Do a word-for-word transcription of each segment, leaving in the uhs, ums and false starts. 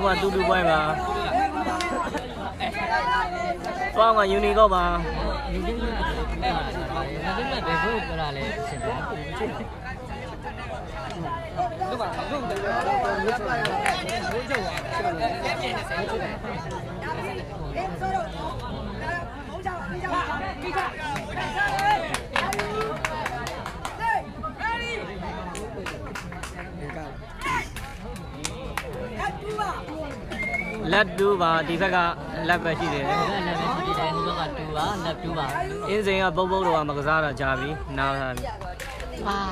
mà tu tu quay mà Phong mà uni có mà Let do ba đi phải cả let về chi đấy. Let về chi đấy, chúng ta do ba, let do ba. In sinh à bố bố đồ mà cái sao là cha bi, nào là. Wow.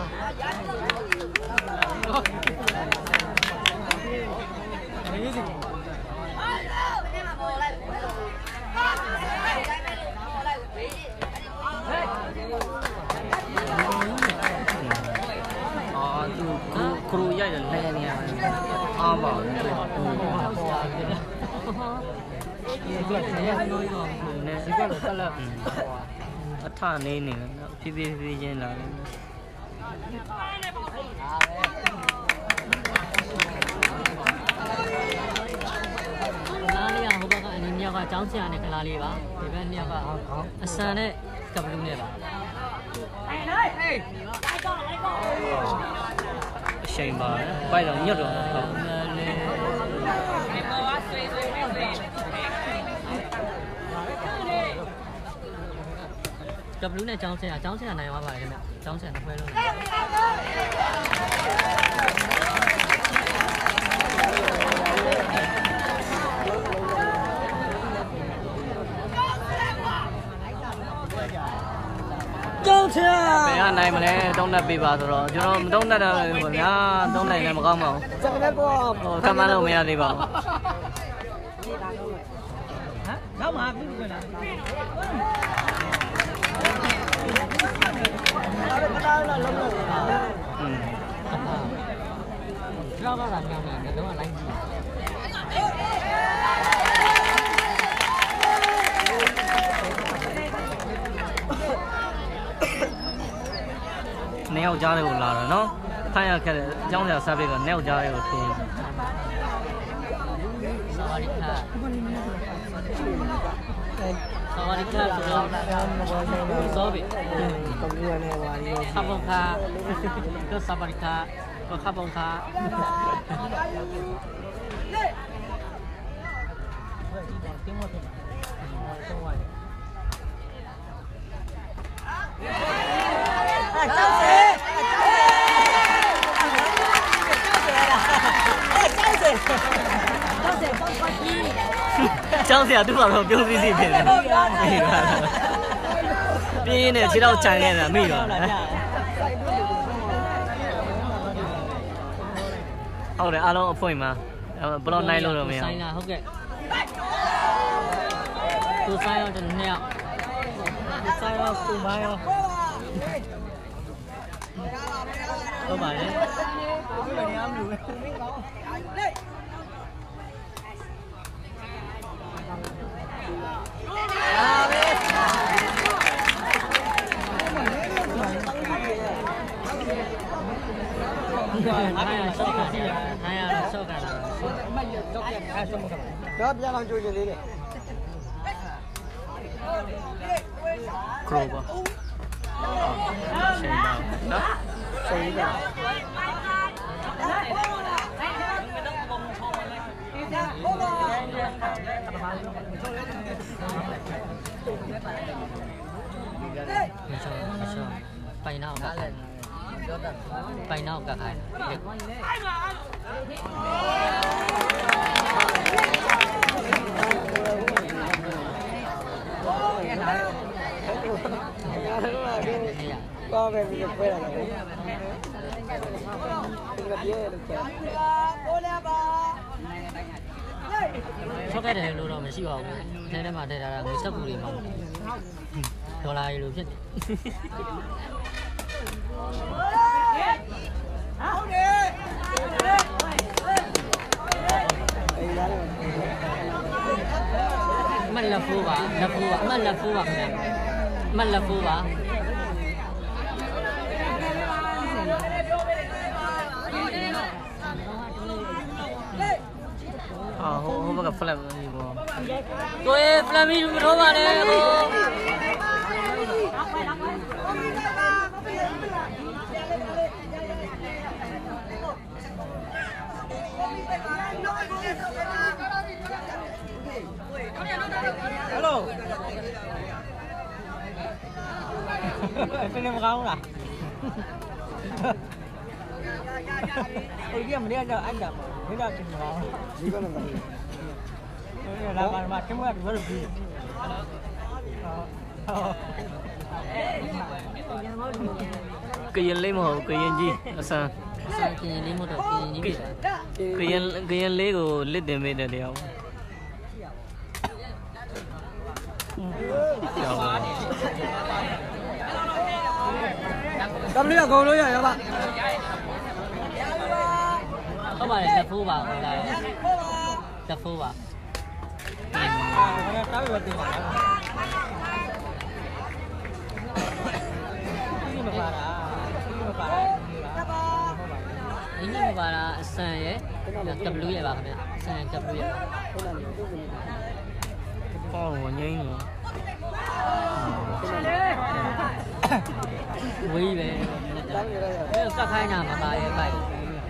À, tu kru vậy là lẹ nè. À bảo. Ở thà này nè, phi phi phi trên là. Cái cháu xe này cái là gì vậy? Thì bên này cái xe này cầm luôn này vậy? Xem mà, quay đầu nhất rồi. Cầm luôn này cháu xe, cháu xe này mà vậy nè, cháu xe nó quay luôn. Bây giờ này mà này đông đất bị vào rồi, chứ nó đông đất là của nhà đông này là một con màu. Tham ăn đâu mà đi vào. Hả? Mà ừ. Rau nó làm nhau này đúng là lạnh. Neo ra đây là rồi nó thay ra cái trong nhà sao bây giờ neo ra đây rồi thì Sawadika Sawadika Sobi Kabongka Ke Sawadika Ke Kabongka Cháu sẽ tu vào biểu gì gì vậy? Đi này chỉ đâu chạy này là mì rồi. Hậu đấy alo phơi mà, bao nay luôn rồi mày. Sai là ok. Tu sai rồi đừng nè. Sai rồi tu bay rồi. Có bài đấy. Đó, bây giờ làm chui gì đi. Crow ba. Xem nào. Đó. Xem nào. Bay nào cả lên. Bay nào cả hai. Có về mình quay lại rồi. Số cái này luôn rồi mình siêu hậu. Thế nên mà đây là người sắp bùi mà. Đồ lại luôn chứ. Mình là phu bà, là phu bà, mình là phu bà nè. Mình là phu bà. ဟိုဟိုဘက်က flat ပဲပေါ့ကိုယ် flat မီမထိုးပါနဲ့ဟိုHello เป็นยังไงบ้างล่ะโอ้ยยังไม่ได้จะอันดับไม่ได้กินหรอนี่ก็นั่นเออเรามามาเข้มข้นกว่าพี่ကရင်လေးမဟုတ်ကရင်ကြီးအစမ်းအစမ်းကရင်လေးမဟုတ်တော့ကရင်ကြီးကရင်ကရင်လေးကိုလစ်တင်မိတဲ့တရားကပ်လေးကကုန်လို့ရရပါဟုတ်ပါတယ်တက်ဖိုးပါဟုတ်လားတက်ဖိုးပါတောက်ရတင်ပါဒီမပါလားဒီမပါလားဒီမပါလားအဆန်ရဲ့ W ရဲ့ပါခင်ဗျအဆန် W ရဲ့ဟောငိမ့်လို့ဝေးပဲစက်ခိုင်းတာမပါရဲ့ပိုက်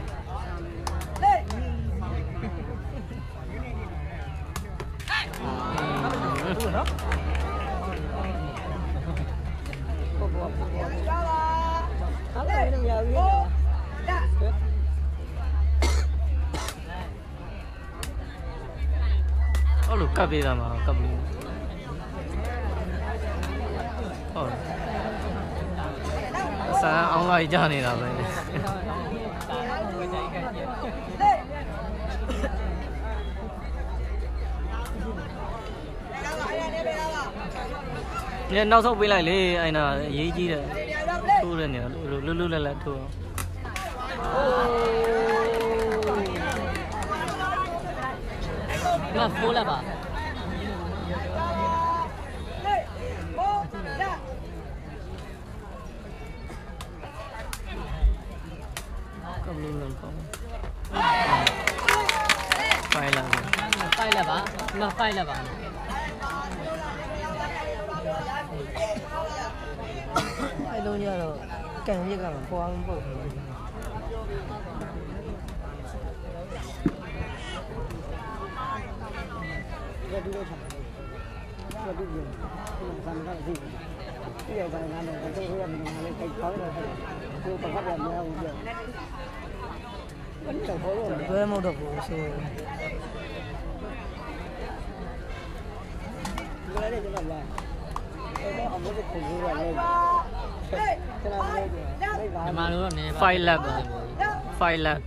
နော်အဲ့လိုကပ်ပေးတာမှာကပ်ပြီးဟုတ်ဆန်းအောင်လိုက်ကြနေတာပဲညနောက်ဆုံးပေးလိုက်လေအဲ့နာအရေးကြီးတယ်ထိုးရနေတာလွတ်လွတ်လပ်လပ်ထိုးအောင်မဖိုးလာပါကဘလို့လုံးကောင်းဖိုင်လာဖိုင်လာပါမဖိုင်လာပါအဲ့လုံးရတော့ကန်ရကတော့ပွားမပုတ်ဘူးရတူတော့ချက်ရတူပြန်ဆမ်းကတော့ဒီဒီရောပိုင်းကတော့တော့ရမယ်ငါလည်းခိုက်ကောင်းတယ်ကိုပတ်ပတ်ရမရဘူးပြောဘယ်တော့ဘောလို့ဘယ်မှမတော့ဘူးဆိုဒီလည်းကျွန်တော်လာအဲ့တော့အမိုးကိုပုံလို့ရတယ်ကျွန်တော်လည်းဒီမှာလို့နေပါfive lap five lap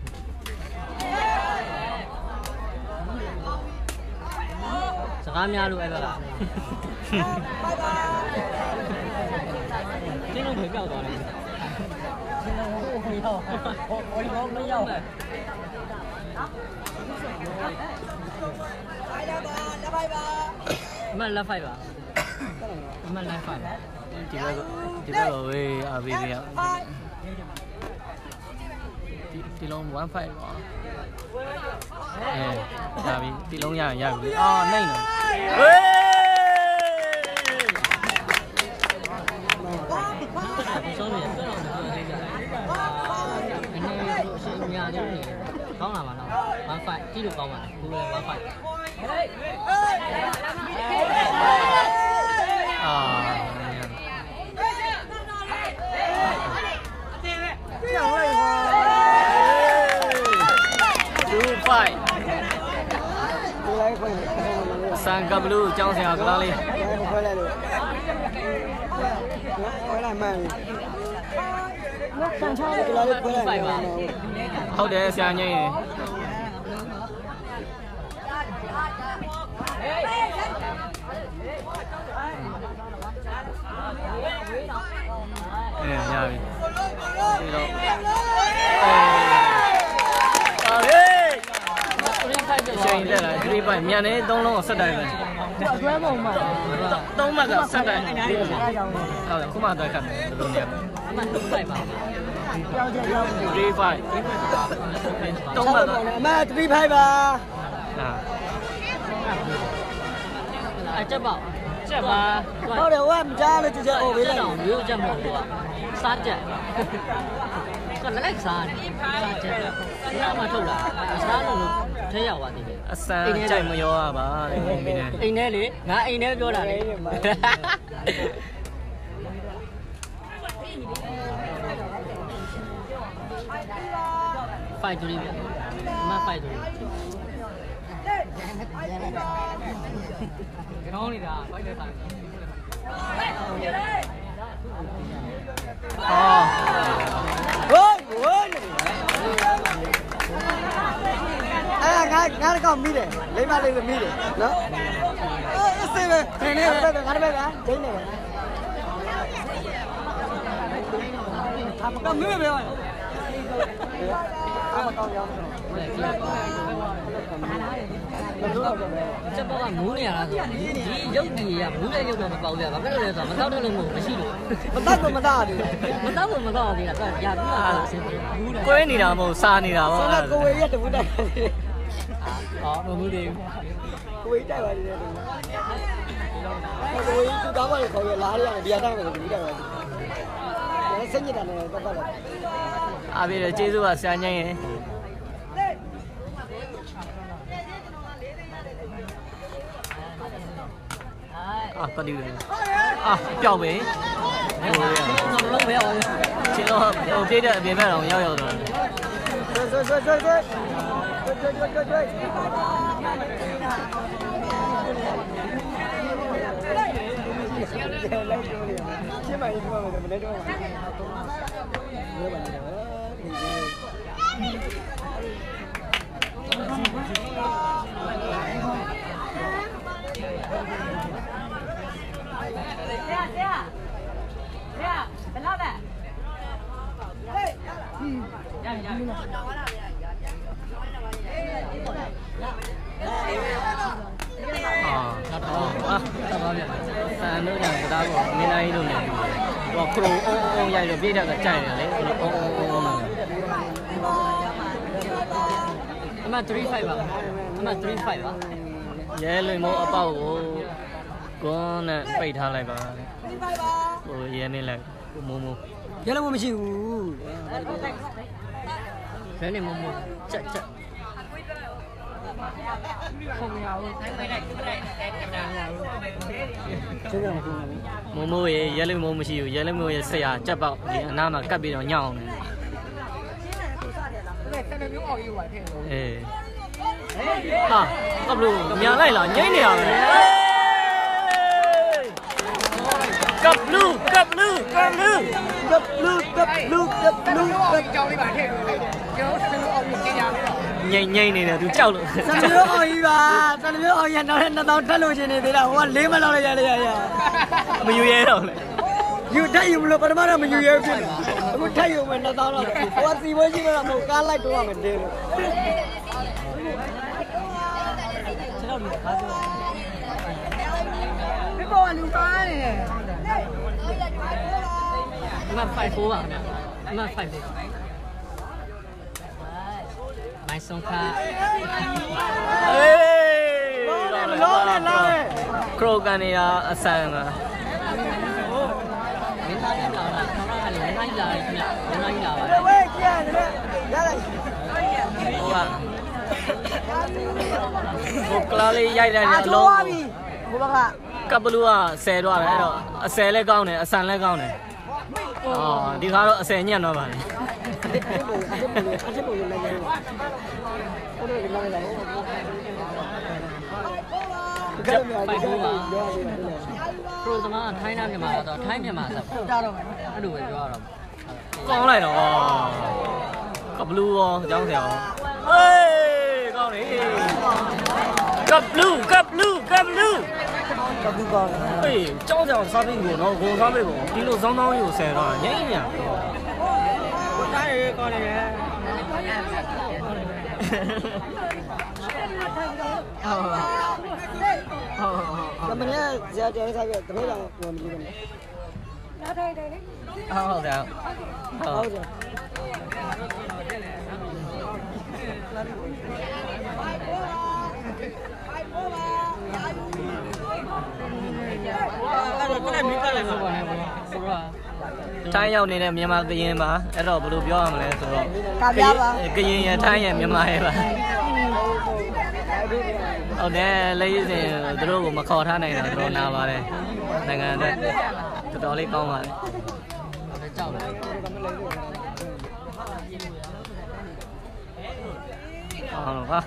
စကားများလို့အဲ့ဒါလားကျင်းလုံးတွေပြောက်သွားတယ်ကျင်းလုံးဟိုမရောက်ဟိုဘောမရောက်ဖိုင်လာပါလက်ဖိုင်ပါမလက်ဖိုင်ပါမလက်ဖိုင်ဒီဘက်ဒီဘက်တော့ဝေးအားပေးရဒီဒီလုံးone fiveပါအဲဒါပြီဒီလုံးရရပြီအာနိုင်တယ်ဝေးဆုံးနေတယ်အနေနဲ့အရှိအများကြီးနေကောင်းလာပါတော့one fiveကြည့်လို့ကောင်းပါတယ်ဘူးလေone fiveအာကြောက်လိုက်ပါtwo fiveဒီလိုက်ခွင့်စံကဘလူးကျောင်းဆရာကလားလေးခွဲလိုက်လို့ခွဲလိုက်မှန်ဆန်ချားကလားလေးခွဲလိုက်ပါဟုတ်တယ်ဆရာညင်းအဲရပြီဒီတော့အာဟေးချိန်တက်လာthree fiveမြန်နေသုံးလုံးကိုဆက်တိုင်းပဲတွဲပုံမှာသုံးမှတ်ကဆက်တိုင်းဟုတ်တယ်ခုမှတော့ခတ်တယ်ဘယ်လိုလဲအမှtwo fiveပါကြောက်ကြောက် three five သုံးမှတ်တော့အမှthree fiveပါဟာအချက်ပေါ့ချက်ပါဟုတ်တယ်ဟိုကမကြားလို့ကြည့်ချက်ဟိုဘေးချက်လိုက်တော့မျိုးချက်မဟုတ်ဘူးစားချက်ကလည်းစားတယ်စားချက်ဒီမှာထုတ်လာစားလို့ထဲရောက်သွားသေးတယ်အစမ်းကြိုက်မရောရပါလေမင်းနဲ့အိမ်ထဲလေငါအိမ်ထဲပြောတာလေဖိုက်တူရီမဖိုက်တူရီကောင်းနေတာဖိုက်တဲ့ဆိုင်အော်ဟိုးဟိုးအဲ့ငါငါတော့မိတယ်လိမ္မာလေးမိတယ်နော်အေးစေးပဲခင်းနေပဲငါတပည့်ကဒိန်းနေပဲအမကမိပဲပဲအမကောင်းရောင်းချက်ပေါကမူးနေရတာဆိုဒီရုပ်ကြီးကမူးတဲ့ရုပ်တော့မပေါက်ရဘာဖြစ်လို့လဲဆိုတော့မတော့တယ်လို့မဟုတ်မရှိလို့မတတ်ကမတတ်ဘူးမတော့ဘူးမတော့သေးတာကရာပြီးတော့အဆင်ပြေဘူးကွဲနေတာမဟုတ်စားနေတာပေါ့ဆိုတော့ကိုဝေးရတဝတ်တိုက်ပါလေအော်မမှုသေးဘူးကိုဝေးတိုက်ပါလေကိုဝေးသူတောင်းပါလေခေါ်ရလားရတယ်ဒီအတိုင်းပဲဒီတိုက်ပါလေစင်ညစ်တာလည်းတတ်တတ်တယ်အားပြေကျေးဇူးပါဆရာညင်းရင်အာကတိတယ်အာပျောက်ပဲဟိုရလုံးမရဘူးချင်းတော့ဟိုပြေးတဲ့အပြင်ဘက်တော့ရောက်ရောက်တော့ဆွဆွဆွဆွဆွဆွဆွဆွဆွဆွရှင်းမရေးပြောမယ်မလဲတော့ဘူးဘယ်ပါလဲအာတော့ပါဗျာဆန်တို့ညာဒါတော့မင်းနိုင်လို့နေဟိုခရိုအုံအုံရိုက်လို့ပြေးတာကကြိုက်တယ်လေအုံအုံအုံအုံမှာအမ35ပါအမ35ပါရဲလွင်မိုးအပေါက်ကိုကွန်းနဲ့ပိတ်ထားလိုက်ပါဟိုရဲနေလိုက်မိုးမိုးရလည်းမရှိဘူးဘယ်နဲ့မမချက်ချက်ခုံမရဘူးထိုင်မလိုက်ထိုင်လိုက်တဲ့ကင်မရာမရဘူးကျေးဇူးပါမိုးမိုးရေရဲလွင်မိုးမရှိဘူးရဲလွင်မိုးရေဆရာကြက်ပေါက်ဒီအနားမှာကပ်ပြီးတော့ညောင်းတယ်အေးဟာကဘလို့မြန်လိုက်လားငိမ့်နေရပဲကပ်လူကပ်လူကပ်လူကပ်လူကပ်လူကပ်လူကပ်ကြောင်းလေးပါထည့်ကျွန်တော်တို့အောင်ပြင်ကြရမယ်ငိမ့်ငိမ့်နေတယ်သူကြောက်လို့စံမျိုးအောင်ကြီးပါစံမျိုးအောင်ရတော့နှစ်သောင်းထက်လို့ရှင်နေသေးတာဟိုကလေးမလောက်လိုက်ရရရမယူရဲတော့လေယူတက်ယူမလို့ပထမတော့မယူရဲဖြစ်အခုထက်ယူမယ်နှစ်သောင်းတော့ဟိုကစီပွဲရှိမှတော့မဟုတ်ကားလိုက်တော့ရမယ်တင်းလို့ကျွန်တော်တို့ကားဆိုဒီပေါ်ကလူကားနေတယ်အမ54ပါခင်ဗျအမ54မိုင်းဆုံးခါအေးလောနဲ့လောနဲ့လောနဲ့ခရိုကန်နေတာအဆန်ကမင်းသားရလာတာခေါင်းကလည်းမင်းသားလာတယ်ခင်ဗျမင်းသားလာပါဝေးကြည့်ရတယ်ရလိုက်ဟိုကဟိုကလာလေးရိုက်လိုက်တဲ့အချိုးလုံးသွားပြီဟိုဘက်ကကပ်ဘလူးကဆယ်တော့တယ်အဲ့တော့အဆယ်လည်းကောင်းတယ်အဆန်လည်းကောင်းတယ်အော်ဒီခါတော့အဆယ်ညံ့တော့ပါလေအစ်ပုံအစ်ပုံအစ်ပုံလည်းလည်းဟိုတော့ဒီမှာလည်းကြက်ပိုက်ဘူးပါပြောရမယ်ပရိုသမားထိုင်းနာမြန်မာတော့ထိုင်းမြန်မာဆိုကြတော့မယ်အဲ့လိုပဲပြောရတော့ကောင်းလိုက်တော့ကပ်ဘလူးရောအကြောင်းဆရာရောဟေးကောင်းလေကပ်ဘလူးကပ်ဘလူးကပ်ဘလူးကဘူးကောင်းအေးကြောင်းကြောင်စားပြီးကိုတော့ဂုံစားပြီးကိုဒီလိုစောင်းစောင်းကြီးကိုဆယ်တော့ညိမ့်ညံ့တိုင်းရကောင်းနေတယ်ဟုတ်ဟုတ်ဟုတ်ကမင်းဇာတဲစားပြီးတမေးတော်ကိုမကြည့်ဘူးနားထိုင်တယ်လေဟုတ်တယ်ဟုတ်ဟုတ်တယ်လို့ပါနဲ့ဘောဆိုတော့ထိုင်းရောက်နေတဲ့မြန်မာကရင်ပါအဲ့တော့ဘယ်လိုပြောရမလဲဆိုတော့ကပြပါကရင်ရထိုင်းရမြန်မာရပါဟုတ်တယ်လေးစင်သူတို့ကိုမခေါ်ထားနိုင်တာသူတို့နာပါတယ်နိုင်ငံအတွက်တော်တော်လေးကောင်းပါတယ်ကြောက်တယ်ဟုတ်ပါ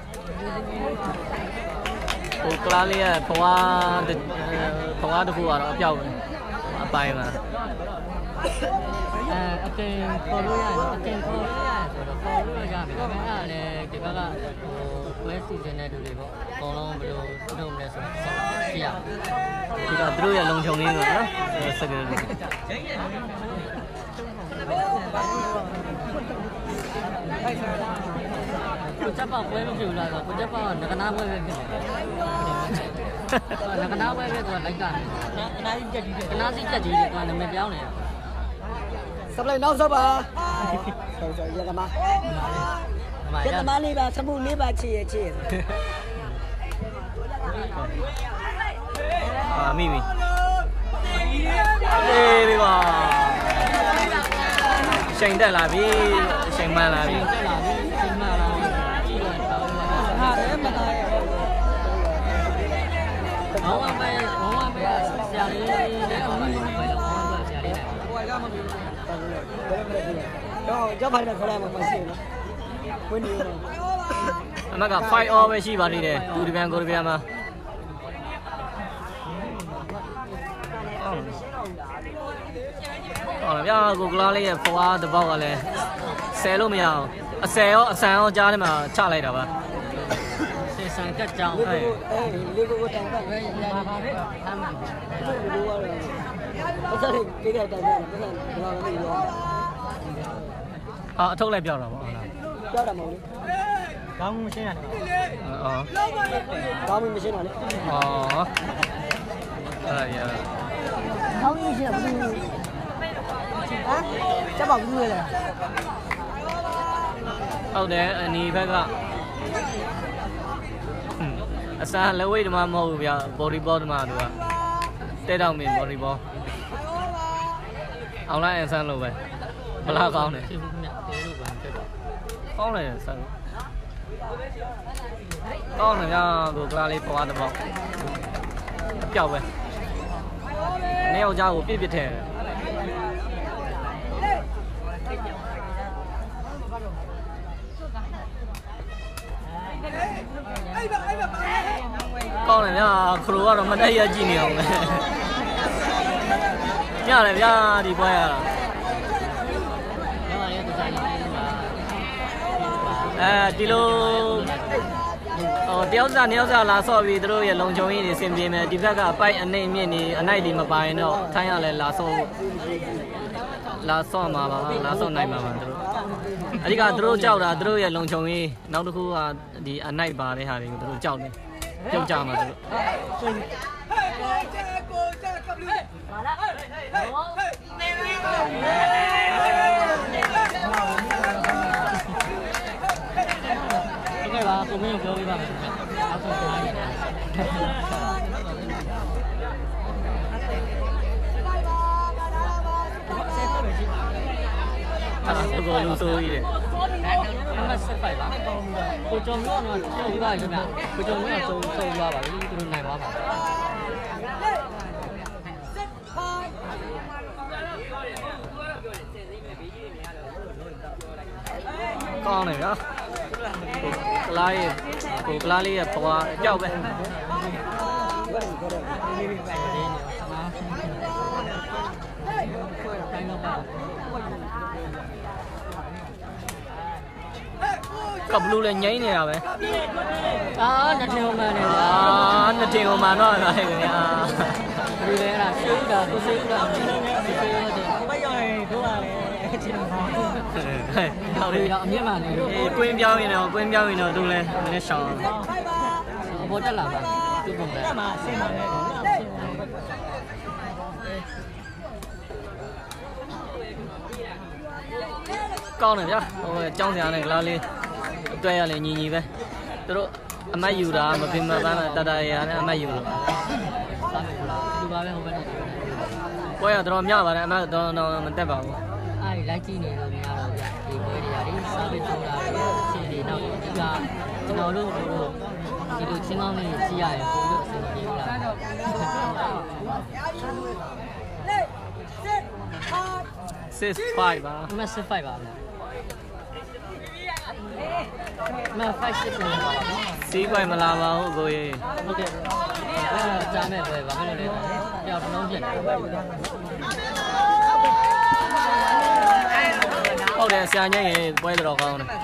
ဟိုကလားလေးကဘွားဘွားတခုကတော့အပြောက်အပိုင်းမှာအဲအတင်ခေါ်လို့ရတယ်အတင်ခေါ်လို့ရတယ်ဆိုတော့ခေါ်လို့ရပြီဒါပေမဲ့လည်းဒီဘက်ကဟိုဝဲစီစဉ်တဲ့လူတွေပေါ့အကုန်လုံးဘယ်လိုလုပ်မလဲဆိုတော့ကြည့်ရဒီတော့သူတို့ရဲ့လုံခြုံရေးကိုနော်စကယ်ကိုချက်ပေါက်ပွဲမဖြစ်ဘူးလားဆိုကိုချက်ပေါက်ကငကနာပွဲပဲဖြစ်တယ်ငကနာပွဲပဲဆိုတော့လိုက်တာအနာစီကြက်ကြီးအနာစီကြက်ကြီးကနာမည်ပြောင်းနေရစပလိုက်နောက်ဆော့ပါဆော့ဆော့ရကမရကမလေးပါစမှုလေးပါချစ်ရချစ်အာမိမိအေးဒီပါရှိန်တက်လာပြီရှိန်မှန်လာပြီတက်လာပြီစိတ်မှလာကြည့်တော့တောင်းလာဟာတယ်မသားရဲ့ဘောဝမဲဘောဝမဲဆရာလေးတဲ့ဘောဝမဲဘောဝမဲဆရာလေးတဲ့ဟိုကမပြီးတော့ကြောက်ဖိုင်နဲ့ခေါ်လိုက်မှာမရှိဘူးနော်ဝင်းနေတော့အမကfive all ပဲရှိပါသေးတယ်သူဒီပြန်ကိုဒီပြန်မှာဟုတ်ဗျာကိုကလားလေးရဲ့ဖွားတစ်ပေါက်ကလည်းဆယ်လို့မရအောင်အဆယ်ရောအဆန်ရောကြားထဲမှာချလိုက်တာပါစေဆန်ကတ်ကြောင်းအေးလေးကိုတိုင်ပတ်ပဲရပါပါပဲအမှန်လူကတော့အစလေးလေးကတိုင်ပတ်တယ်ဘယ်နဲ့ဘာမှမပြောအာအထုတ်လိုက်ပြောက်တာပေါ့ဟုတ်လားပြောတာမဟုတ်လေကောင်းမှုရှင်းရတယ်အော်ကောင်းပြီမရှင်းတော့လေအော်အဲ့ဒါရကောင်းပြီရှင်းတော့ဘူးဟမ်ချက်ပေါက်ဘူးလေဟုတ်တယ်အနီဘက်ကအစားလက်ဝိတ်တမမဟုတ်ဘူးဗျာ body ball တမသူကတဲတောင်မင်း body ball အောင်လိုက်အဆန်းလို့ပဲဘလားကောင်းတယ်ဖြစ်ဘူးမြတ်တေးလို့ပါတက်တော့ကောင်းတယ်ဆန်းကောင်းတယ်ဗျာကိုကလားလေးပွားတစ်ပေါက်ပျောက်ပဲနေယောက်ျားကိုပြစ်ပြစ်ထဲကောင်းတယ်ဗျာခရိုကတော့မတက်ရကြည့်နေအောင်ပဲညတယ်ဗျာဒီပွဲရရောရဲတူတိုင်းလေးပါအဲဒီလိုဟိုတယောက်စားနှစ်ယောက်စားလာဆော့ပြီးသူတို့ရဲ့လုံချုံရေးတွေဆင်ပြေမယ်ဒီဘက်ကအပိုက်အနှိမ့်မြင့်နေအနိုင်လေးမပိုင်တော့ထိုင်းရလဲလာဆော့လာဆော့မှာပါလာဆော့နိုင်မှာပါသူတို့အဓိကသူတို့ကြောက်တာသူတို့ရဲ့လုံချုံရေးနောက်တစ်ခုကဒီအနိုင်ပါတဲ့ဟာတွေကိုသူတို့ကြောက်တယ်ပြုတ်ကြမှာသူတို့ဒီကပါကိုမင်းကိုပြောပြပါမယ်အောက်ဆုံးသွားရတယ်ဆက်တော့ရှိပါအဲ့ဒါကိုလူဆိုးကြီးတယ်နံပါတ်ဆက်ပါပါကိုကျော်မျိုးတော့ကျော်ပြီးပါပြီဗျကိုကျော်မျိုးတော့ဆုံးဆုံးသွားပါပြီသူတို့နိုင်သွားပါကောင်းတယ်ဗျာကလားရဲ့ကိုကလားလေးရဲ့ဘွားပျောက်ပဲကဘလူးလည်းငိမ့်နေတာပဲအာနှစ်ထင်မှန်နေပါအာနှစ်ထင်ဟိုမှာတော့လာခင်ဗျာဘယ်လိုလဲအဲ့ဒါရှုပ်တာကိုစိတ်တာဒီလိုနဲ့ဒီလိုနဲ့ဘယ်ရောက်ရင်တို့ရတယ်ချင်းပါဟုတ်တယ်တော့အမြင့်မှန်နေလို့အေးကွင်းပြောင်းရင်တော့ကွင်းပြောင်းရင်တော့သူလည်းနည်းနည်းရှောင်းအပေါ်တက်လာပါသူ့ပုံပဲအဲ့မှာဆင်းပါလေကောင်းတယ်ဗျာဟိုကျောင်းစရာနဲ့လားလေးအတွဲရလဲညီညီပဲသူတို့အမတ်ယူတာမပင်မပန်းတာတတရရနဲ့အမတ်ယူလို့စားမယ်လားဒီပါပဲဟိုဘက်နဲ့ကပွဲကတော့မြောက်ပါတယ်အမတော့တော့မတက်ပါဘူးအဲ့ဒီလိုက်ကြည့်နေလို့မရတော့ဗျဒီပွဲတွေရာဒီစားပြီးဆုံးလာတယ်အချိန်တွေတော့ဒီကကျွန်တော်တို့တို့ဒီလိုချင်းကောင်းလေးကြီးရရင်ပို့လို့အဆင်ပြေလာတယ် six five ပါဒီမှာsix fiveပါဗျမfive sixပါပါစီးပွိုင်မလာပါဘူးကိုကြီးဟုတ်ကဲ့အဲကြားမဲ့ပဲဘာဖြစ်လို့လဲတယောက်တစ်လုံးဖြစ်နေဟုတ်တယ်ဆရာညရင်ပွဲတော်ကောင်းတယ်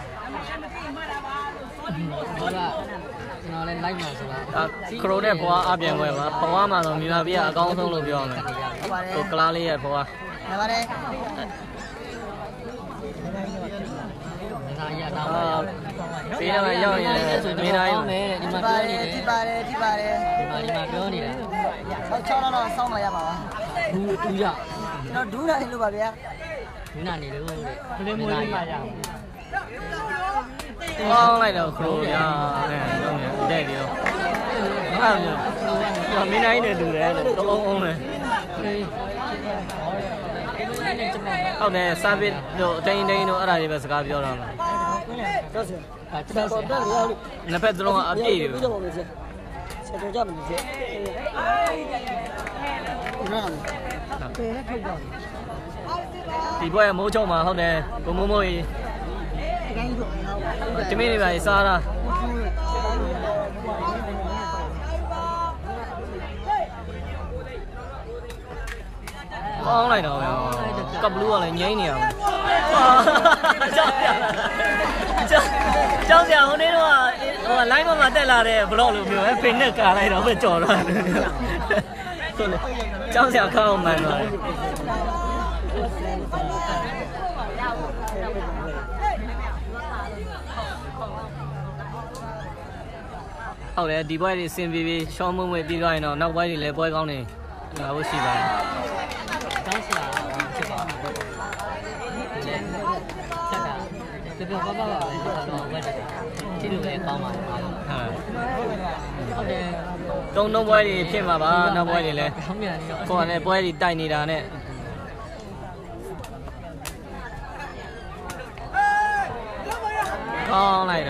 ဟုတ်လားကျွန်တော်လည်း like မှာဆိုတော့ခရိုနဲ့ဘွားအပြန်ပွဲပါဘွားမှာတော့မိဘပြအကောင်းဆုံးလို့ပြောရမယ်ဟုတ်ပါတယ်ကိုကလားလေးရဲ့ဘွားဟုတ်ပါတယ်နာရတာပါပေးတော့ရောက်ရင်မေးတိုင်းဒီဒီမှာပါပြောတနေယ်တယ်ဒီပါတယ်ဒီပါတယ်ဒီမှာဒီမှာပြောနေတာဆောက်ချောင်းတော့စောင်းမရပါဘူးဘူးတူရကျွန်တော်ဒူးလာနေလို့ပါဗျာဒီနာနေလို့တဲ့ဖလင်းမွေးလေးပါရကောင်းလိုက်တော့ခရိုရအဲတော့တဲ့ပြီးတော့အဲ့ဒါမင်းတိုင်းနဲ့တူတယ်လို့တုံးအောင်လေဟုတ်တယ် service တို့အတိုင်းတိုင်းတို့အဲ့ဒါတွေပဲစကားပြောတော့မှာတော့စအဲ့ဒါဒါတော့တက်ရလို့နှစ်ဖက်သလုံးကအပြည့်တွေပြီးတော့ပါမယ်ဆက်ဆက်ကြပါမယ်ဆက်နားပေနဲ့ထုတ်တော့ဒီဘွဲမိုးချုံမှာဟုတ်တယ်ကိုမိုးမိုးကြီးတမင်းတွေပါစားတာကောင်းလိုက်တော့ကပ်ဘလူးကလည်းငိမ့်နေအောင်ကြောက်ရကြောက်ရဟိုနေ့တော့ဟို line မှာတက်လာတဲ့ blog လိုမျိုးပဲဖိနဲ့ကာလိုက်တော့ပဲကြော်တော့ဆိုလေကြောက်ရကောင်းမှန်တော့ဟုတ်တယ်ဒီဘွဲတွေစင်ပြေပြေရှောင်းမွေ့မွေ့ပြီးသွားရင်တော့နောက်ဘွဲတွေလည်းပွဲကောင်းနေလာဖို့ရှိပါတယ်တောင်းစရာဖြစ်ပါဘူးတက်ကပြပြပါပါပါပဲတော့ဝက်တယ်ဒီလိုပဲကောင်းပါလားဟုတ်တယ်တုံးတုံးပွဲတွေဖြစ်မှာပါနောက်ပွဲတွေလည်းကောင်းမြန်ရောကိုယ်ကလည်းပွဲတွေတိုက်နေတာနဲ့ကောင်းလိုက်တာ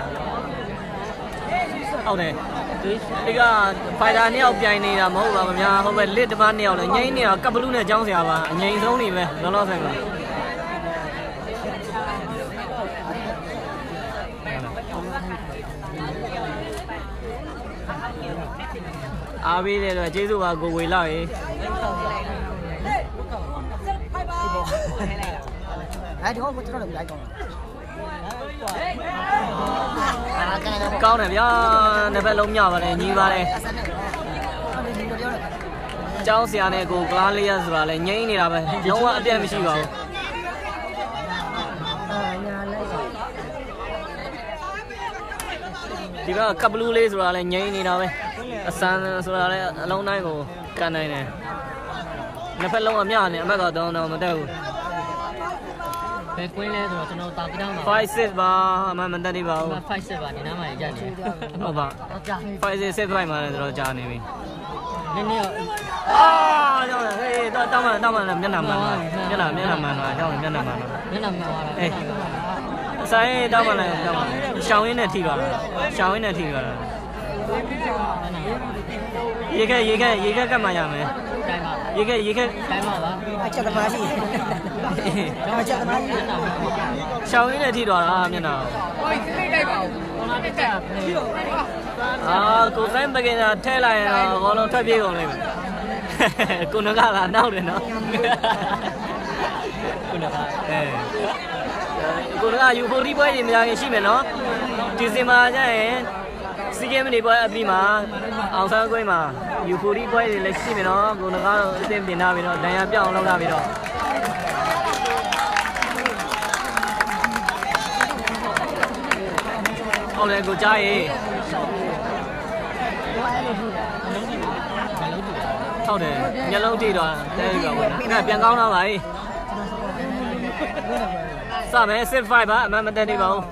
ဟုတ်တယ်ဒီကဖိုင်တာနှစ်ယောက်ပြိုင်နေတာမဟုတ်ပါဘူးများဟုတ်ပဲလစ်တမနှစ်ယောက်လည်းငိမ့်နေတာကပ်ဘလူးနဲ့ကြောင်းစရာပါအငိမ့်ဆုံးနေပဲလောလောဆယ်မှာအားပေးတယ်တော့ကျေးဇူးပါကိုဝေလာရေအဲ့ဒီဟောကိုကျွန်တော်လည်းလိုက်ကောင်းတယ်ကောင်းတယ်ဗျာနှစ်ဖက်လုံးညပါတယ်ညီးပါတယ်ကျောင်းဆရာနဲ့ကိုကလားလေးရဆိုတာလဲငိမ့်နေတာပဲလုံးဝအပြတ်မရှိပါဘူးဒီကကပ်ဘလူးလေးဆိုတာလဲငိမ့်နေတာပဲအစမ်းဆိုတာလဲအလုံးတိုင်းကိုကန်နိုင်တယ်နှစ်ဖက်လုံးကမျှနေအမက်ကတော့တော့မတက်ဘူးပဲကွင်းလဲဆိုတော့ကျွန်တော်တာကတောင်းပါ five six ပါအမမတက်သေးပါဘူး five six ပါဒီနားမှာရနေဟုတ်ပါ five six six five မှာလည်းတော့ကြာနေပြီနည်းနည်းအာကြောက်တယ်ဟေးတော့တောင်းမှတောင်းမှလည်းမျက်နှာမှန်သွားမျက်နှာမျက်နှာမှန်သွားကြောက်တယ်မျက်နှာမှန်သွားမျက်နှာမှန်သွားတာအေးဆိုင်တောင်းမှလည်းတောင်းမှရှောင်းရင်းနဲ့ထိသွားတာရှောင်းရင်းနဲ့ထိသွားတာရေခက်ရေခက်ရေခက်ကမှရမယ်တိုင်းပါရေခက်ရေခက်တိုင်းပါပါအချက်သမားရှိအချက်သမားရှိရှောင်းရင်းနဲ့ထိသွားတာမျက်နှာအာကိုယ်ဆိုင်ပကင်တာထဲလိုက်ရင်တော့ဘောလုံးထွက်ပြေးကုန်လိမ့်မယ်ကိုနကလာနောက်တယ်နော်ခုနကအဲကိုနကယူဖိုဒီပွဲတွေများရင်ရှိမယ်နော်ဒီစင်မှာကျရင်စီကဲမနေပွဲအပြီးမှာအောင်ဆန်းကွင်းမှာယူဖိုဒီပွဲတွေလည်းရှိမယ်နော်ကိုနကတော့အသင်ပြင်ထားပြီးတော့ဒဏ်ရာပြောင်းလောက်လာပြီးတော့ဟုတ်တယ်ကိုကြားရေဟုတ်တယ်မျက်လုံးထိတော့တဲ့ကောင်ကအဲ့ပြန်ကောင်းတော့ပါ යි စမယ်six fiveပါအမှန်မတက်သေးပါဘူး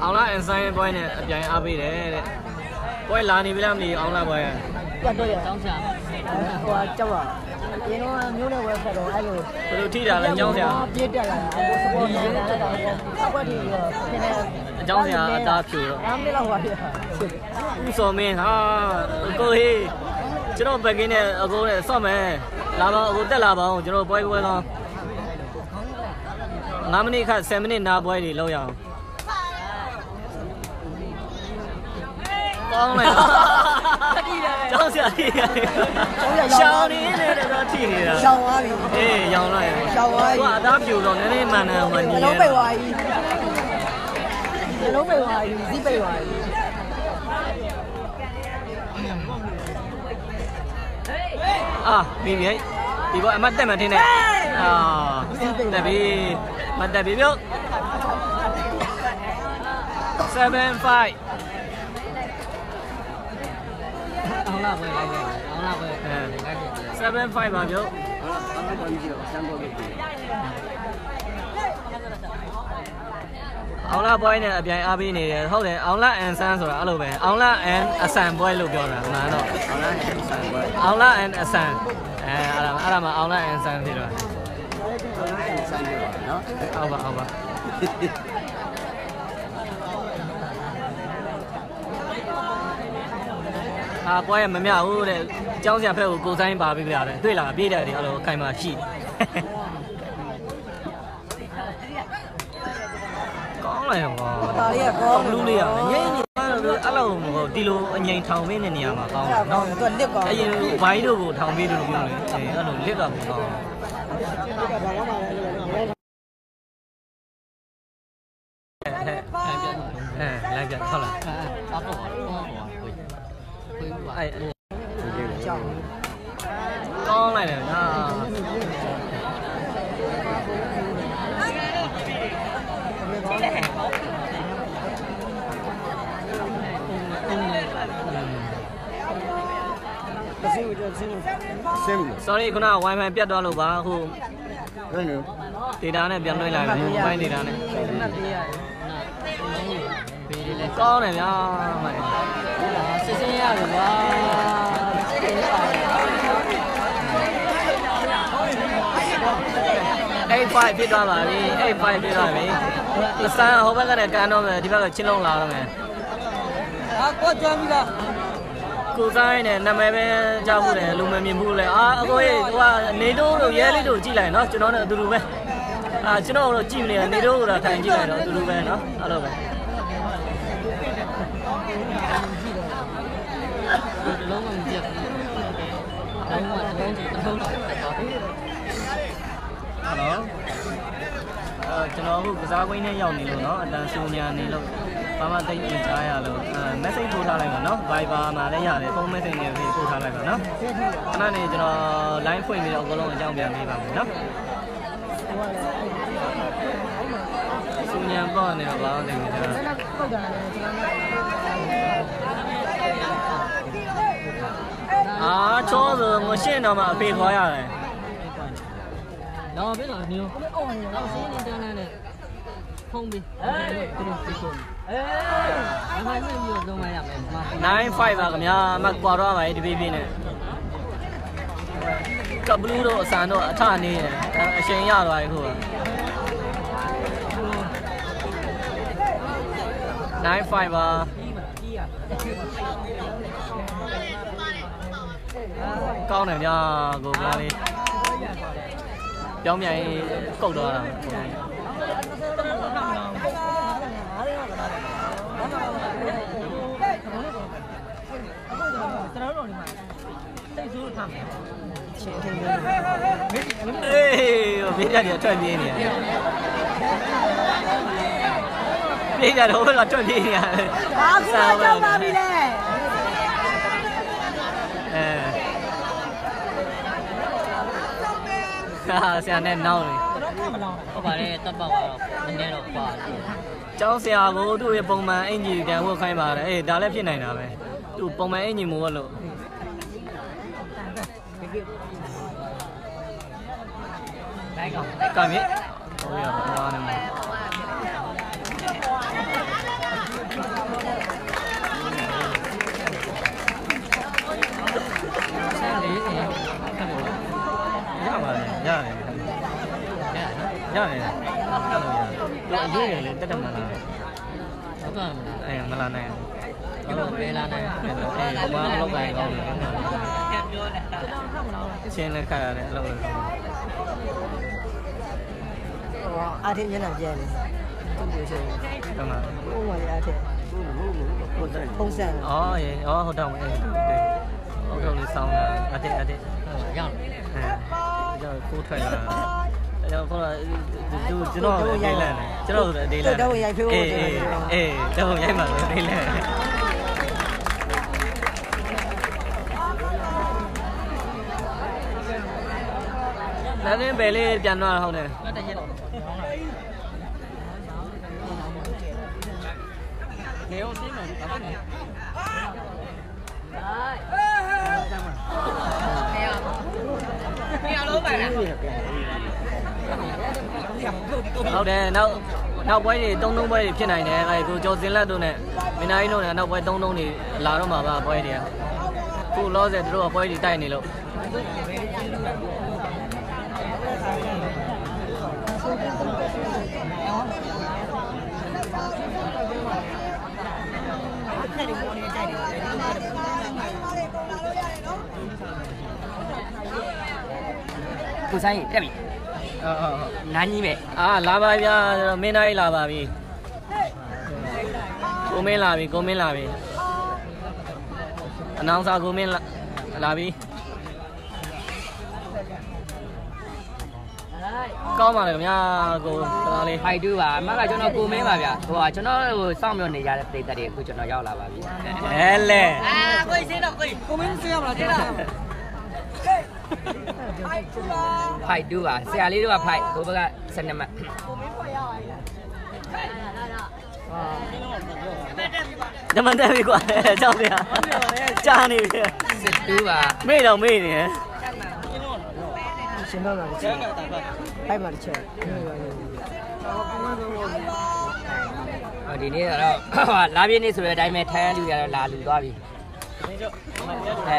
အောင်လာအန်ဆိုင်ပွဲနဲ့အပြိုင်အားပေးတယ်တဲ့ပွဲလာနေပြီလားမသိအောင်လာပွဲပြတ်တော့ရကျောင်းဆရာဟိုကြောက်ရဒီတော့မျိုးနဲ့ဝယ်ဖက်တော့အဲ့လိုဘယ်လိုထိတာလဲကျောင်းဆရာပြည့်တက်လာတာစပေါ်နေတယ်တော့အကွက်ဒီဖြစ်နေအကျောင်းဆရာအသားဖြူတော့အားမင်းလောက်ပါပြဦးစောမင်းဟာကိုဟေးကျွန်တော်ဘက်ကင်းနဲ့အကိုနဲ့ဆော့မယ်လာပါအကိုတက်လာပါအောင်ကျွန်တော်ပွဲပွဲကောင်းငါးမိနစ်ခန့်ဆယ်မိနစ်နားပွဲတွေလောက်ရအောင်ကောင်းလိုက်ကျောင်းဆရာကြီးရှောင်းနေတယ်တော့ထိနေတာရှောင်းသွားပြီအေးရောင်လိုက်ရှောင်းသွားပြီဟိုအသားပြူတော့နည်းနည်းမှန်တယ်ဟိုနီးလုံးပိတ်သွားပြီလုံးပိတ်သွားပြီစီးပိတ်သွားပြီအာမိမိဒီကအမတ်တက်မှထင်းတယ်အာတက်ပြီမတက်ပြီပြုတ်seven five အောင်လာပွဲလိုက်တယ်အောင်လာပွဲလိုက်တယ် seven five ပါပြုတ်အောင်လာပွဲနဲ့အပြိုင်အားပေးနေတယ်ဟုတ်တယ်အောင်လာအန်ဆန်းဆိုတာအဲ့လိုပဲအောင်လာအန်အဆန်ပွဲလို့ပြောတာမှန်တော့အောင်လာအန်အဆန်ပွဲအောင်လာအန်အဆန်အဲအဲ့ဒါအဲ့ဒါမှအောင်လာအန်ဆန်ဖြစ်တော့နော်ဟုတ်ပါဟုတ်ပါအာပွဲမမြောက်ဘူးတဲ့ကျောင်းဆရာဖက်ကိုကိုဆိုင်ပါပေးပြရတယ်တွေ့လားပြေးတယ်ဒီအဲ့လိုအခိုင်မှာရှိကောင်းလိုက်ရောဒါလေးကကောင်းလူလေးရအငိမ့်နေအဲ့လိုမဟုတ်ဒီလိုအငိမ့်ထောင်ပေးတဲ့နေရာမှာကောင်းတယ်နော်သူကလစ်ကောင်းအရင်ဘိုင်းတို့ကိုထောင်ပေးလို့ပြောတယ်အဲအဲ့လိုလစ်ကမကောင်းအဲလိုက်ပြဟုတ်လားအပေါ့ပေါ့ပေါ့ခွေးခွေးပါအဲ့ကြောက်ကောင်းလိုက်တယ်ဟာsorry ခုန wifi ပြတ်သွားလို့ပါအခုdata နဲ့ပြန်လွှဲလိုက်မယ် wifi data နဲ့ကောင်းတယ်ဗျာမှန်တယ်စစ်စင်းရတယ်ကွာစစ်တယ်ပါတယ် eight five ဖြစ်သွားပါပြီeight five ဖြစ်သွားပြီအစမ်းဟိုဘက်ကလည်းကန်တော့မယ်ဒီဘက်ကချင်းလုံးလာတော့မယ်ဟာကိုကြွမ်းပြီလားကိုဆိုင်နဲ့နာမည်ပဲကြားဖို့တယ်လူမမြင်ဘူးလေအာအကိုကြီးဟိုကနေတိုးတို့ရဲလေးတို့ကြည့်လိုက်နော်ကျွန်တော်နဲ့အတူတူပဲအာကျွန်တော်တို့ကြည့်မနေနေတိုးတို့ထိုင်ကြည့်လိုက်တော့အတူတူပဲနော်အဲ့လိုပဲဒီလုံးမကြည့်ဘူး။လုံးဝတစ်လုံးကြည့်တစ်လုံးတော့တက်သွားပြီ။ဟယ်လိုအဲကျွန်တော်အခုကစားကွင်းနဲ့ရောက်နေလို့နော်အတန်ဆူညာနေလို့ဘာမှသိရင်ကြားရလို့အဲ message ပို့ထားလိုက်ပါနော် Viber မှာလည်းရတယ်ဖုန်း message နဲ့ပဲပို့ထားလိုက်ပါနော်ခဏနေကျွန်တော် line ဖွင့်ပြီးတော့အကုန်လုံးအကြောင်းပြန်ပေးပါမယ်နော်ဆူညာပေါ့နေတော့ဘာလို့သိနေကြလဲအာချောဆိုမရှင်းတော့မှအဖေခေါ်ရတယ်တော့ပြတော့မျိုးအော်တော့ရှင်းနေတယ်နဲ့ဖုန်းပြီးသူတို့ပြေကုန်အေးအမှန်နဲ့မျိုးလုံးမရမယ် nine five ပါခင်ဗျာမကွာတော့ပါဒီပြေးပြေးနဲ့ကဘလူးတို့အစံတော့အထနေတယ်အရှင်ရသွားပြီခုကnine five ပါကောင်းတယ်ဗျာကိုကားလေးပြောင်းမြိုင်ကုတ်သွားတာကျွန်တော်တို့ဒီမှာစိတ်ဆိုးထားမယ်ချင်းချင်းအေးဘေးကြတယ်ထွက်ပြေးနေရတယ်ပြေးကြတော့ဘယ်ကထွက်ပြေးနေရလဲဟာကူကြောက်ပါပြီလေအဲဟာဆရာနဲ့နောက်လေဟုတ်ပါလေတပ်ပေါက်တော့နည်းနည်းတော့ပါကျောင်းဆရာကိုသူ့ရဲ့ပုံမှန်အင်ဂျီကန်ဝတ်ခိုင်းပါတယ်အေးဒါလည်းဖြစ်နိုင်တာပဲသူပုံမှန်အင်ဂျီမို့လို့လိုက်ကောင်ကံမြေဟိုရပါနေမှာရတယ်ရတယ်တော့အရေးရလေတက်တက်မလားဟုတ်ပါမလားအဲမလာနိုင်ဘူးဘယ်လာနိုင်အဲဘာအလုပ်ကိုင်းကောင်းတယ်ချင်းလည်းခါရတယ်အလုပ်လည်းဟောအားထင်းမျက်နှာပြဲတယ်သူ့ကိုရှိတယ်တမန်ဟိုမှာအားထင်းပုံစံအော်ရေအော်ဟုတ်တော့မယ်ဟုတ်တော့လေးစောင်းတာအတက်အတက်ရောက်အဲကြောက်ကိုထွက်လာကျွန်တော်သူကျွန်တော်ဒေးလန်ကျွန်တော်ဒေးလန်တော့ရိုက်ဖေးဖို့အေးအေးတော့ရိုက်မှာဒေးလန်နာနေပဲလေးပြန်သွားဟုတ်တယ်နေအောင်သိမှာဘာလဲနေရလို့ပါလားဟုတ်တယ်နောက်နောက်ပွဲတွေတုံးတုံးပွဲတွေဖြစ်နိုင်တယ်အဲကိုကျော်စင်လက်တို့နဲ့မင်းသားကြီးတို့နဲ့နောက်ပွဲတုံးတုံးတွေလာတော့မှာပါပွဲတွေကခုလောဆယ်တို့ကပွဲတွေတိုက်နေလို့ကိုဆိုင်တက်ပြီအော်အော်နားကြီးပဲအာလာပါဗျာမင်းသားကြီးလာပါပြီကိုမင်းလာပြီကိုမင်းလာပြီအနောင်စာကိုမင်းလာလာပြီကောင်းပါလေခင်ဗျာကိုသားလေးဖိုက်တူပါအမကကျွန်တော်ကိုမင်းပါဗျာဟိုကကျွန်တော်ဟိုစောင့်မျှော်နေရတဲ့ပြည်သက်တွေအခုကျွန်တော်ရောက်လာပါပြီအဲလေအာကိုရှင်းတော့ကိုကိုမင်းရှင်းရမလားတဲ့လားဖိုက်တူပါဆရာလေးတို့ကဖိုက်ကိုဘက်ကစနမတ်ညမတက်ပြီကွာကြောက်ဗျာကြားနေပြီစစ်တူပါမေ့တော့မေ့နေရှင်းတော့လားချက်အဲ့မှာချက်ဟောဒီနေ့ကတော့လာပြည့်နေ့ဆိုတဲ့အတိုင်းပဲထိုင်းလူတွေကတော့လာလူသွားပြီအဲ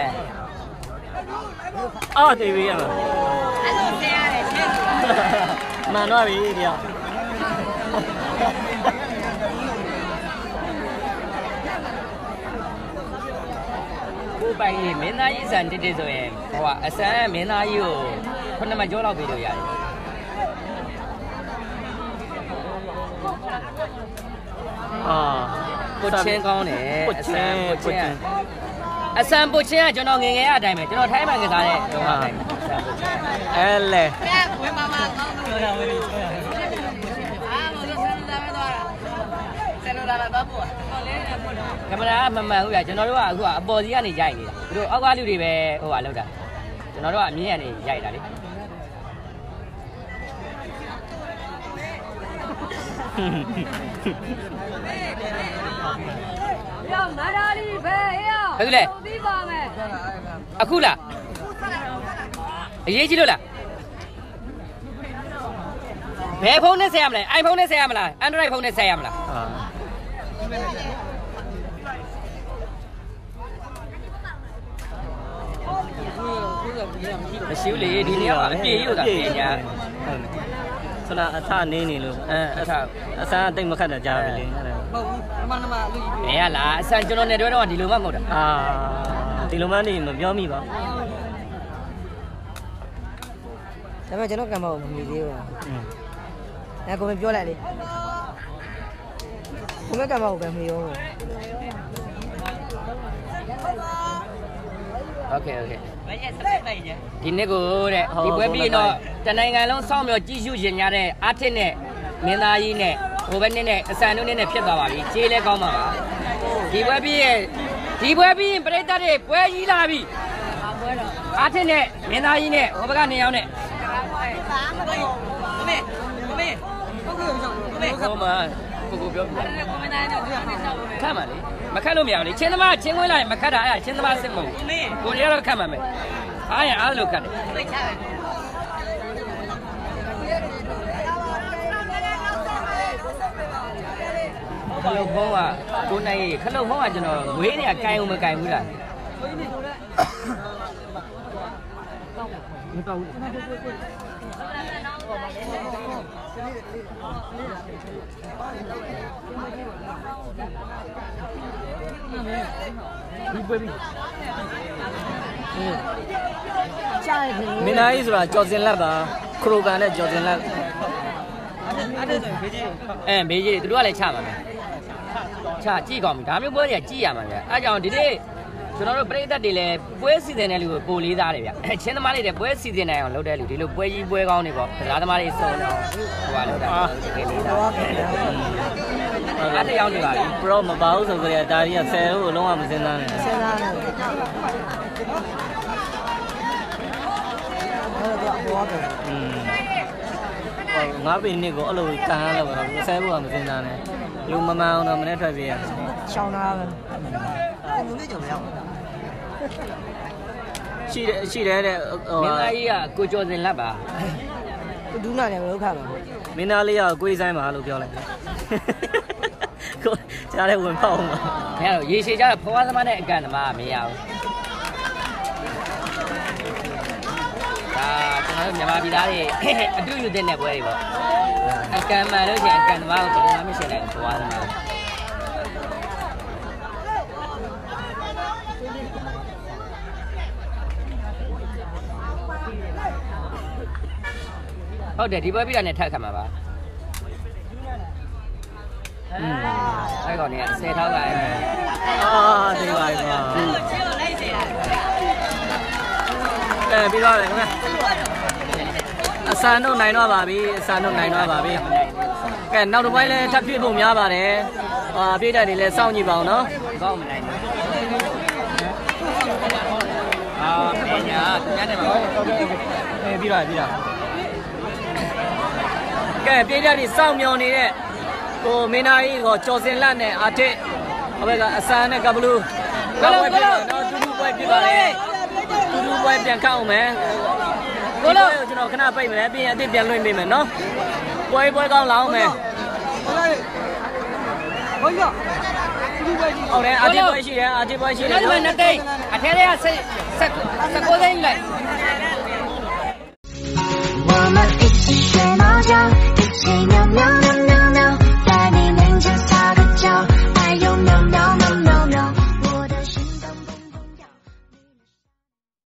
အော်တေးပြီရမှာအဲ့လိုဆရာရတယ်ရှင်းမှန်တော့ပြီဒီကကိုပိုင်မင်းသားကြီးစံတစ်တစ်ဆိုရင်ဟိုကအစမ်းမင်းသားကြီးကိုခုနှစ်မကျော်လောက်ပြီးလို့ရတယ်အာကိုချင်းကောင်းတယ်ကိုချင်းကိုချင်းအစံပုတ်ချင်းကကျွန်တော်ငငယ်ရအတိုင်းပဲကျွန်တော်ထိုင်းမှန်ကစားတဲ့တော့အတိုင်းအဲလေဝင်ပါမကောင်းလို့ပြောတာဝင်လို့ပြောတာအာမလို့ဆန်လာပဲသွားတာဆန်လာလာတော့ပို့ကင်မရာမမှန်ဘူးဗျကျွန်တော်တို့ကအခုကအပေါ်စီကနေရိုက်နေတာသူတို့အောက်ကလူတွေပဲဟိုကလောက်တာကျွန်တော်တို့ကအမြင့်ကနေရိုက်တာလေရောနာရာလီပဲရောဟုတ်လေပြီးပါမယ်အခုလားအရေးကြီးလို့လားဘယ်ဖုန်းနဲ့ဆက်ရမလဲ iPhone နဲ့ဆက်ရမလား Android ဖုန်းနဲ့ဆက်ရမလားအာမရှိဘူးလေဒီနေ့ကအပြည့်ရုပ်တာပြင်ညာဆလာအထနေနေလို့အဲအထအစမ်းတိတ်မခတ်တာကြားပြီလေဟုတ်ဘူးအမှန်တမ်းလူကြီးဘယ်ရလားအစမ်းကျွန်တော်နဲ့တွဲတော့ဒီလိုမှမဟုတ်တာအာဒီလိုမှနေမပြောမိပါဒါပေမဲ့ကျွန်တော်ကံမဟုတ်မမီသေးဘူးอืมအဲကိုမပြောလိုက်လေကိုမကံမဟုတ်ပဲမီရောโอเคโอเคဒီနေ့ကိုတဲ့ဒီပွဲပြီးတော့တနိုင်ငံလုံးစောင့်မျှော်ကြည့်ရှုရင်ရတဲ့အားထစ်နဲ့မင်းသားကြီးနဲ့ဟိုဘက်နဲ့အစံတို့နဲ့ဖြစ်သွားပါပြီကြေးလဲကောင်းပါပါဒီပွဲပြီးရဲ့ဒီပွဲပြီးရင်ပြိတ္တတွေပွဲကြီးလာပြီအားထစ်နဲ့မင်းသားကြီးနဲ့ဟိုဘက်ကနေရောက်နဲ့မမေမမေဟုတ်ကဲ့ရောက်မမေဟိုမှာကိုကိုပြောခတ်ပါလေမခတ်လို့မရဘူးလေချင်းသမားချင်းခွင်းလာရင်မခတ်တာအဲ့ချင်းသမားစစ်မဟုတ်ဘူးကိုရတော့ခတ်မှာမယ်အားရအားလို့ခတ်တယ်ခလုတ်ဖုံးကကိုနိုင်ရေခလုတ်ဖုံးကကျွန်တော်ငွေးနေကကိုင်အောင်မကိုင်ဘူးလားမတော့ဘူးမင်းသားကြီးဆိုတာကြော်စင်လက်ပါခရိုကန်နဲ့ကြော်စင်လက်အဲမေးကြီးတွေသူတို့ကလည်းချပါမယ်ချကြည့်ကောင်းပြီဒါမျိုးပွဲတွေကကြည့်ရမှာဗျအဲကြောင့်ဒီနေ့ကျွန်တော်တို့ပြည်သက်တွေလည်းပွဲစီစဉ်တဲ့လူကိုပိုလေးသားတယ်ဗျအဲချင်းသမားတွေလည်းပွဲစီစဉ်နိုင်အောင်လုပ်တဲ့လူဒီလိုပွဲကြီးပွဲကောင်းတွေပေါ့ကစားသမားတွေစုံတော့ဟိုပါလို့တာတကယ်လေးသားအဲ့တရားနေပါလေပရောမပါဘူးဆိုကြတဲ့ဒါကြီးကဆယ်လို့လုံးဝမစင်သားနဲ့စင်သားနဲ့ဟုတ်တော့ဟောတယ်อืมငါးပေနှစ်ကိုအဲ့လိုတန်ရလောက်တော့ဆယ်ဖို့ကမစင်သားနဲ့လူမမှန်အောင်တော့မနေ့ထွက်ပြေးရရှောင်းတာပဲလူလေးကြောင်မရောက်ရှိတယ်ရှိတယ်တဲ့ဟိုမင်းသားကြီးကကိုကျော်စင်လက်ပါဒူးနာလည်းမလုပ်ခါပါဘူးမင်းသားလေးကကိုယ်ဆိုင်ပါလို့ပြောလိုက်ကိုကြားတဲ့ဝင်ဖောက်မှာမရတော့ရေရှည်ကြတော့ဖွားသမားနဲ့အကန်သမားမရဘူးဒါကျွန်တော်တို့မြန်မာပြည်သားတွေအတူယူတဲ့ပွဲတွေပေါ့အကန်မှန်လို့ရှိရင်အကန်သမားကိုဘယ်လိုမှမရှိနိုင်ဘူးဖွားသမားဟုတ်တယ်ဒီပွဲပြီးတာနဲ့ထပ်ခါမှာပါอืมအဲ့ကောင်เนี่ยဆယ်ထောက်ကအာဒီပါကွာအဲပြီးသွားတယ်ခင်ဗျအစံတို့နိုင်တော့ပါပြီအစံတို့နိုင်တော့ပါပြီကဲနောက်တစ်ပိုင်းလဲထပ်ပြည့်ဖို့များပါတယ်ဟာပြည့်တဲ့တွေလဲစောင့်ကြည့်ပါအောင်နော်စောင့်မနိုင်ဘူးအာပညာသူများတယ်ပါဟုတ်ကဲ့အဲပြီးသွားပြီပြီးသွားကဲပြည့်တဲ့တွေစောင့်မျောနေတဲ့ကိုမင်းသားကြီးကိုကျော်စင်လက်နဲ့အာတစ်ဟိုဘက်ကအစမ်းနဲ့ကဘလူးကပွဲပြတော့တူတူပွဲပြပါလေတူတူပွဲပြန်ခတ်အောင်မယ်ကိုလို့ကျွန်တော်ခဏပိတ်မယ်ပြီးရင်အစ်ပြန်လွှင့်ပေးမယ်နော်ပွဲပွဲကောင်းလာအောင်မယ်ဘုန်းကြီးဟုတ်တယ်အာတစ်ပွဲရှိတယ်အာတစ်ပွဲရှိတယ်နော်နှစ်သိန်းအထဲထဲကဆက်ဆက်ကိုသိန်းလိုက်我们一起学猫叫一起